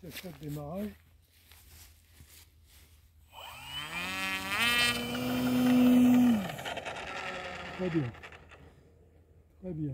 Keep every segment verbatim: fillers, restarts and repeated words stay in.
extra de démarrage. Très bien. Très bien.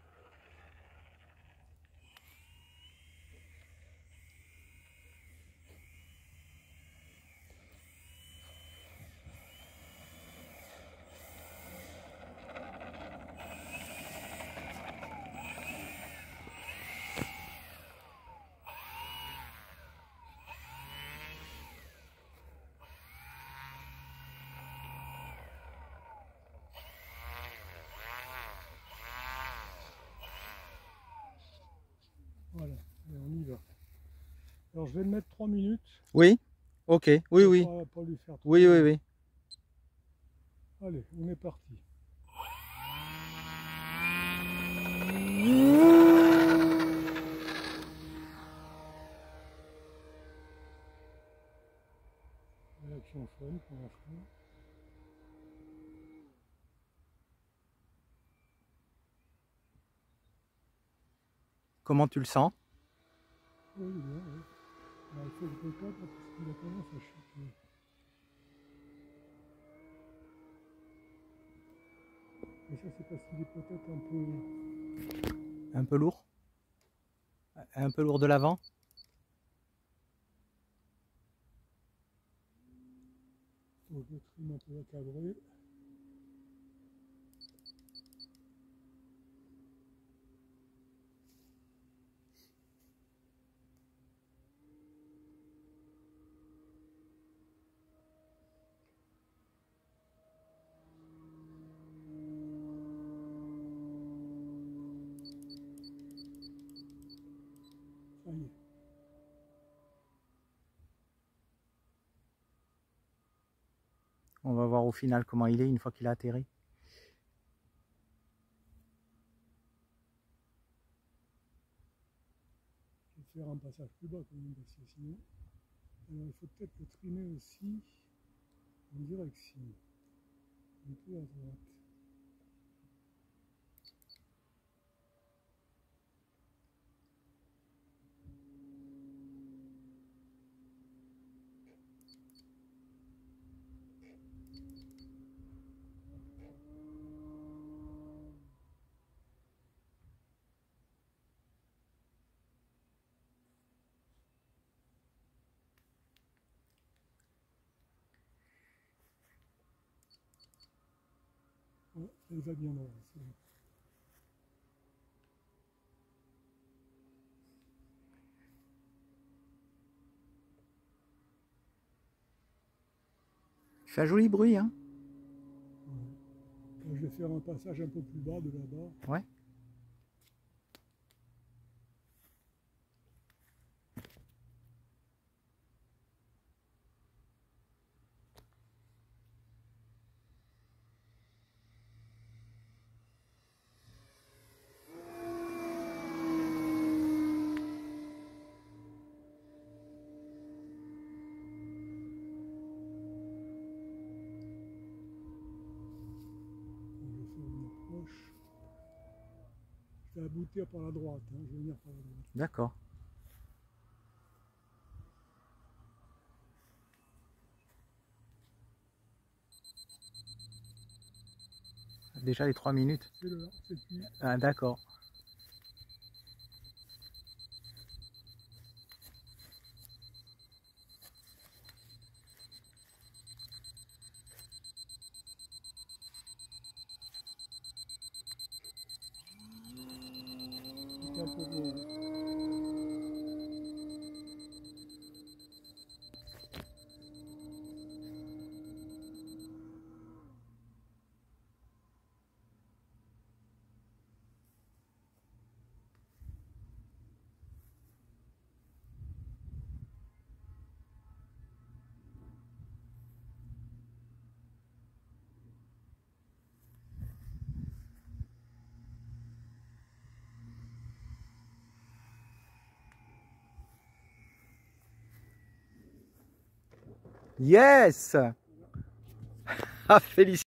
Voilà, et on y va. Alors je vais le mettre trois minutes. Oui, ok, oui, oui. Pas, pas lui faire trop Oui, oui, oui. Allez, on est parti. Réaction fun pour l'instant. Comment tu le sens? Oui, il est bien, oui. Alors, il faut que je décolle parce qu'il a tendance à chuter. Mais ça, c'est parce qu'il est peut-être un peu... Un peu lourd? Un peu lourd de l'avant? Donc, je le trime un peu à cadrer. Ça y est. On va voir au final comment il est une fois qu'il a atterri. Je vais faire un passage plus bas quand même parce que sinon... Alors il faut peut-être le trimer aussi en direction. Un peu à droite. Ouais, elle va bien droit, c'est bon. Il fait un joli bruit, hein? Ouais. Je vais faire un passage un peu plus bas de là-bas. Ouais. Je vais aboutir par la droite, hein. Je vais venir par la droite. D'accord. Déjà les trois minutes. C'est là, c'est qui. Ah, d'accord. C'est un peu beau. Yes! Ah, félicitations!